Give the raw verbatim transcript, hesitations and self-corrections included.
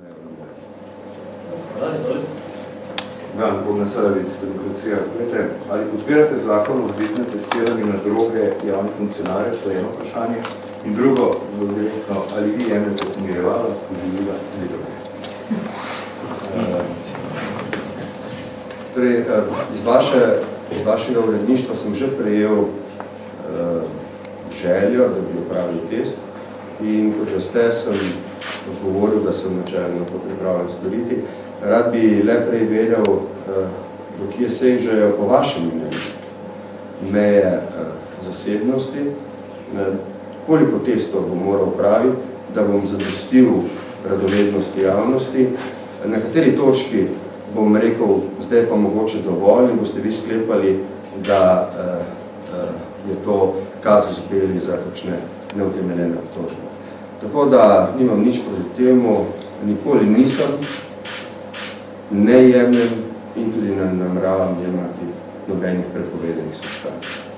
Dan, bom nasledil iz demokracija. Glede, ali podpirate zakon o obveznem testiranju na droge javnih funkcionarjev, to je eno vprašanje. In drugo, direktno, ali vi jemljete pomirjevala, poživila ali droge? Torej, iz, vaše, iz vašega uredništva sem že prejel uh, željo, da bi opravil test. In kot veste, sem odgovoril, da sem načelno to pripravljen storiti. Rad bi le prej vedel, do kje sežejo po vašem mnenju meje zasebnosti, koliko testov bom moral opraviti, da bom zadostil radovednosti javnosti, na kateri točki bom rekel, zdaj pa mogoče dovolj in boste vi sklepali, da je to kazus belli za kakšne neutemeljene obtožbe. Tako da nimam nič proti temu, nikoli nisem, ne jemljem in tudi ne nameravam jemati nobenih prepovedenih substanc.